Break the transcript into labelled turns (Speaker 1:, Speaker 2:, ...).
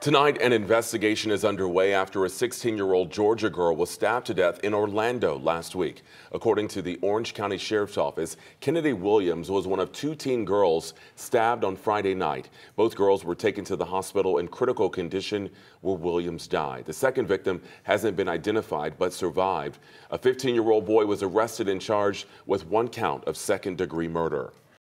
Speaker 1: Tonight, an investigation is underway after a 16-year-old Georgia girl was stabbed to death in Orlando last week. According to the Orange County Sheriff's Office, Kennedy Williams was one of two teen girls stabbed on Friday night. Both girls were taken to the hospital in critical condition where Williams died. The second victim hasn't been identified but survived. A 15-year-old boy was arrested and charged with one count of second-degree murder.